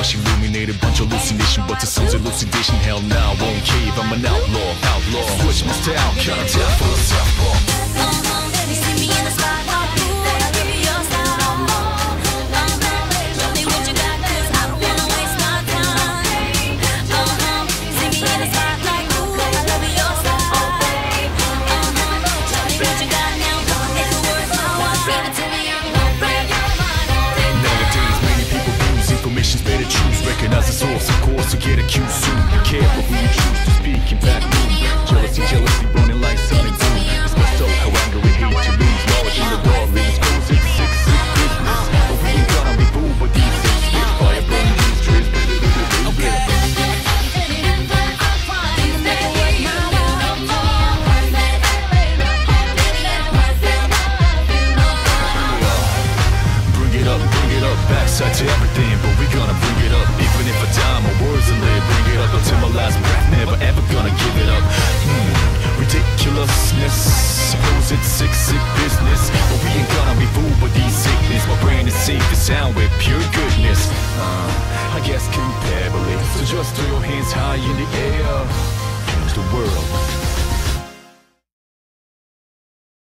flash illuminated, bunch of hallucination, but to some's elucidation, hell nah, won't cave. I'm an outlaw. Switch my style, countdown for the southpaw. You see me in the spotlight, I love your style. Tell me what you got, 'cause I don't wanna waste my time. See me in the spotlight, I love your style. Tell me what you got now, it could work my while. Give it to me, I'm gonna break your mind. Nowadays, many people lose information's better choose. Recognize the source, of course, so get accused soon. Be careful who you choose to speak in back room. Jealousy, burning like sun and doom. It's messed up how anger and hate you lose. Knowledge in the dark, leaders goes in sick business. But we ain't gonna be fooled by these things. Spitfire, burning these trees. Bring it up, backside to everything, but we gonna bring it up. Even if I die, my words are lit. Bring it up until my last breath, never ever gonna give it up. Ridiculousness, suppose it's sick business, but we ain't gonna be fooled by these sickness. My brain is safe and sound with pure goodness. I guess comparably, so just throw your hands high in the air. Change the world.